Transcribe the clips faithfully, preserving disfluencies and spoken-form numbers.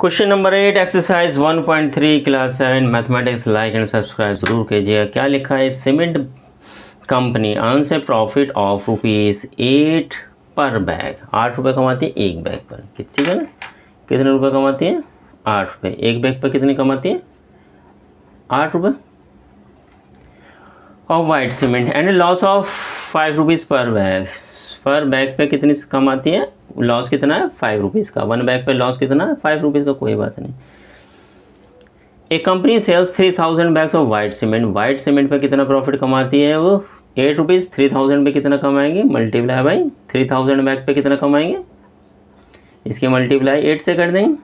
Question number eight exercise one point three class seven mathematics. Like and subscribe जरूर कीजिएगा। क्या लिखा है? Cement company earns a profit of rupees eight per bag. आठ रुपये कमाती है एक बैग पर। ठीक है ना? कितने रुपए कमाती है? आठ रुपये। एक बैग पर कितने कमाती है? आठ रुपये। Of white cement and loss of five rupees per bag. Per bag पे कितनी कमाती है? लॉस कितना है? फाइव रुपीज़ का। वन बैग पे लॉस कितना है? फाइव रुपीज़ का। कोई बात नहीं। एक company sells three thousand bags of white cement. White cement पे कितना प्रॉफिट कमाती है वो? Eight rupees. थ्री थाउजेंड पे कितना कमाएंगे? Multiply by three thousand bag पे कितना कमाएंगे? इसकी मल्टीप्लाई एट से कर देंगे।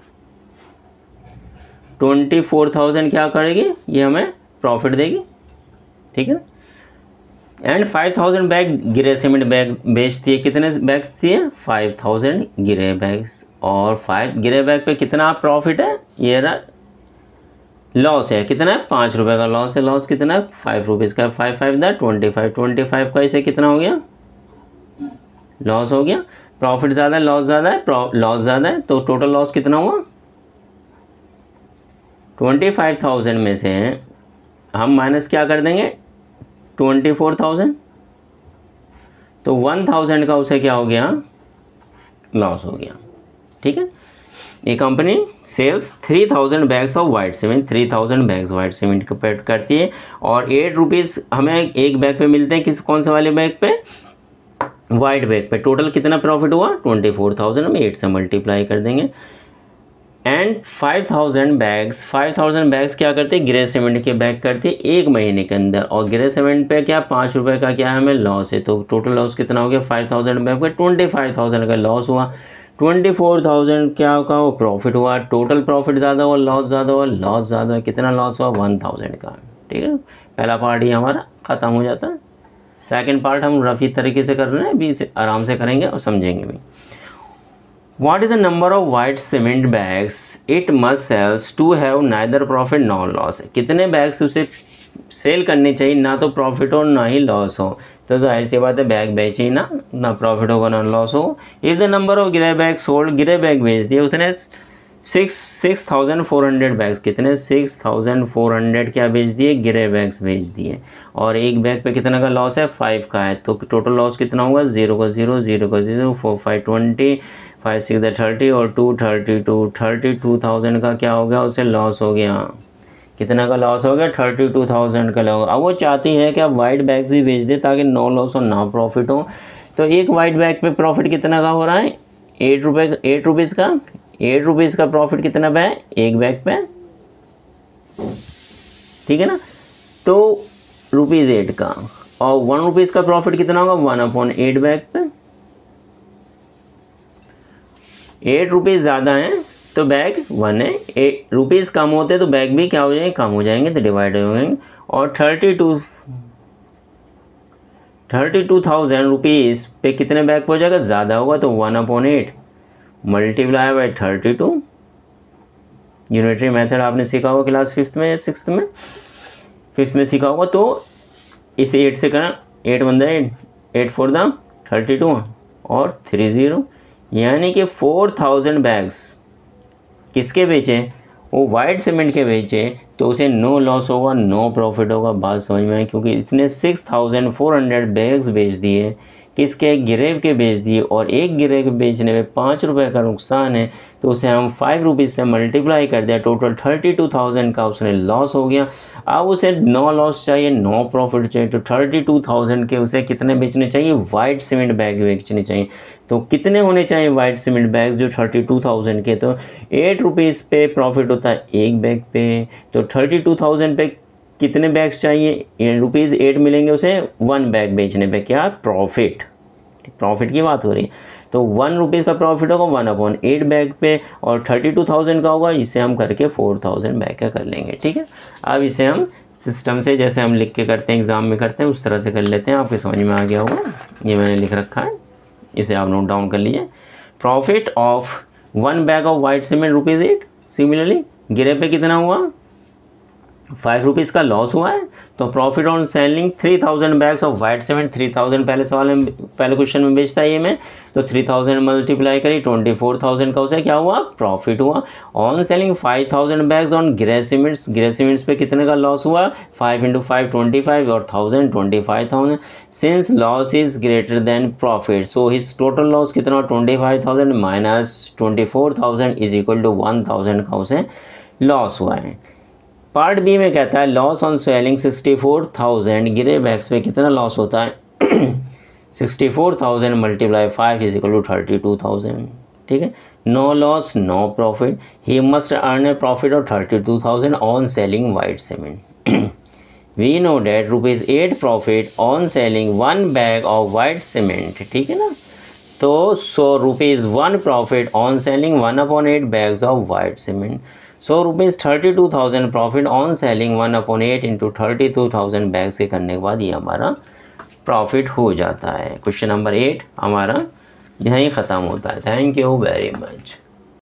ट्वेंटी फोर थाउजेंड क्या करेगी? ये हमें प्रॉफिट देगी। ठीक है। And five thousand bag grey cement bag बेचती है। कितने बैग है? Five thousand grey bags. और फाइव गिरे बैग पे कितना प्रॉफिट है? ये रहा लॉस है। कितना है? पाँच रुपये का लॉस है। लॉस कितना है? फाइव रुपीज़ का। फाइव फाइव दा ट्वेंटी फाइव। ट्वेंटी फाइव का इसे कितना हो गया? लॉस हो गया। प्रॉफिट ज़्यादा है, लॉस ज़्यादा है, लॉस ज़्यादा है, तो टोटल लॉस कितना हुआ? ट्वेंटी फाइव थाउजेंड में से हम माइनस क्या कर देंगे? Twenty four thousand. तो वन थाउजेंड का उसे क्या हो गया? लॉस हो गया। ठीक है। ये company sells three thousand bags of white cement. Three thousand bags white cement का पेड करती है और एट रुपीज़ हमें एक बैग पे मिलते हैं। किस कौन से वाले बैग पे? वाइट बैग पे। टोटल कितना प्रॉफिट हुआ? Twenty four thousand. हम एट से मल्टीप्लाई कर देंगे। And five thousand bags five thousand bags क्या करते हैं? ग्रे सीमेंट के बैग करते हैं एक महीने के अंदर। और ग्रे सीमेंट पे क्या पाँच रुपये का क्या है हमें लॉस है। तो टोटल लॉस कितना हो गया? फाइव थाउजेंड बैग पे ट्वेंटी फाइव थाउजेंड का लॉस हुआ। ट्वेंटी फोर थाउजेंड क्या का वो प्रॉफिट हुआ। टोटल प्रॉफिट ज़्यादा हुआ, लॉस ज़्यादा हुआ, लॉस ज़्यादा हुआ। कितना लॉस हुआ? वन थाउजेंड का। ठीक है। पहला पार्ट ही हमारा ख़त्म हो जाता है। सेकेंड पार्ट हम रफ़ी तरीके से कर रहे हैं, अभी आराम से करेंगे और समझेंगे भी। What is the number of white cement bags it must sells to have neither profit nor loss? कितने बैग्स उसे सेल करनी चाहिए ना तो प्रॉफिट हो ना ही लॉस हो। तो जाहिर सी बात है बैग बेची ना, ना प्रॉफिट होगा ना लॉस हो। If the number of grey bag sold, grey bag बेच दिए उसने six six thousand four hundred bags. कितने? सिक्स थाउजेंड फोर हंड्रेड क्या बेच दिए? ग्रे बैग्स बेच दिए। और एक बैग पे कितना का लॉस है? फाइव का है। तो टोटल लॉस कितना होगा? जीरो का जीरो, जीरो का zero, four five twenty, five six thirty और two thirty two. Thirty two thousand का क्या हो गया? उसे लॉस हो गया। कितना का लॉस हो गया? थर्टी टू थाउजेंड का लॉस। अब वो चाहती है कि आप वाइट बैग्स भी बेच दे ताकि नो लॉस हो ना प्रॉफिट हो। तो एक वाइट बैग पे प्रॉफिट कितना का हो रहा है? एट रुपये एट रुपीज़ का। एट रुपीज़ का प्रॉफिट कितना पे है? एक बैग पे। ठीक है ना? तो रुपीज़ एट का। और वन रुपीज़ का प्रॉफिट कितना होगा? वन अपॉन एट बैग पे। एट रुपीज़ ज़्यादा है तो बैग वन है। एट रुपीज़ कम होते तो बैग भी क्या हो जाएंगे? कम हो जाएंगे, तो डिवाइड हो जाएंगे। और thirty two thirty two thousand rupees पे कितने बैग हो जाएगा? ज़्यादा होगा तो one upon eight multiply by thirty two. Unitary method आपने सीखा होगा क्लास फिफ्थ में या सिक्स्थ में? फिफ्थ में सीखा होगा। तो इसे एट से करना, eight one the eight, eight four the thirty two और थ्री ज़ीरो, यानी कि फोर थाउजेंड बैग्स किसके बेचे? वो वाइट सीमेंट के बेचे। तो उसे नो लॉस होगा, नो प्रॉफिट होगा। बात समझ में आई? क्योंकि इसने six thousand four hundred bags बेच दिए। किसके? गिरेव के बेच दिए। और एक गिरेव के बेचने में पाँच रुपये का नुकसान है तो उसे हम फाइव रुपीज़ से मल्टीप्लाई कर दिया। टोटल थर्टी टू थाउजेंड का उसने लॉस हो गया। अब उसे नो लॉस चाहिए, नो प्रॉफिट चाहिए। तो थर्टी टू थाउजेंड के उसे कितने बेचने चाहिए? वाइट सीमेंट बैग बेचने चाहिए। तो कितने होने चाहिए वाइट सीमेंट बैग्स जो थर्टी टू थाउजेंड के? तो एट रुपीज़ पे प्रॉफिट होता है एक बैग पे। तो थर्टी टू थाउजेंड पे कितने बैग्स चाहिए? रुपीज़ एट मिलेंगे उसे वन बैग बेचने पे। क्या? प्रॉफिट। प्रॉफिट की बात हो रही है। तो वन रुपीज़ का प्रॉफिट होगा वन अपॉन एट बैग पे। और थर्टी टू थाउजेंड का होगा, इसे हम करके फोर थाउजेंड बैग का कर लेंगे। ठीक है। अब इसे हम सिस्टम से जैसे हम लिख के करते हैं, एग्ज़ाम में करते हैं, उस तरह से कर लेते हैं। आपके समझ में आ गया होगा। ये मैंने लिख रखा है, इसे आप नोट डाउन कर लीजिए। Profit of one bag of white cement rupees eight. Similarly grey पे कितना हुआ? फाइव रुपीज़ का लॉस हुआ है, तो profit on selling three thousand bags of white cement, three thousand पहले सवाल में पहले क्वेश्चन में बेचता है ये मैं, तो थ्री थाउजेंड मल्टीप्लाई करी ट्वेंटी फोर थाउजेंड का उसे क्या हुआ प्रॉफिट हुआ। On selling five thousand bags on grey cements, grey cements पे कितने का लॉस हुआ five into five twenty five और thousand twenty five thousand. Since loss is greater than profit so his total loss कितना twenty five thousand minus twenty four thousand is equal to one thousand का उसे loss हुआ है। Part B में कहता है loss on selling sixty four thousand, grey bags पे कितना लॉस होता है sixty four thousand multiply five is equal to thirty two thousand. ठीक है, no loss no profit, he must earn a profit of thirty two thousand on selling white cement. We know that rupees eight profit on selling one bag of white cement. ठीक है ना, तो so rupees one profit on selling one upon eight bags of white cement. So rupees thirty two thousand profit on selling one upon eight into thirty two thousand bags के करने के बाद ये हमारा प्रॉफिट हो जाता है। क्वेश्चन नंबर एट हमारा यहीं ख़त्म होता है। Thank you very much.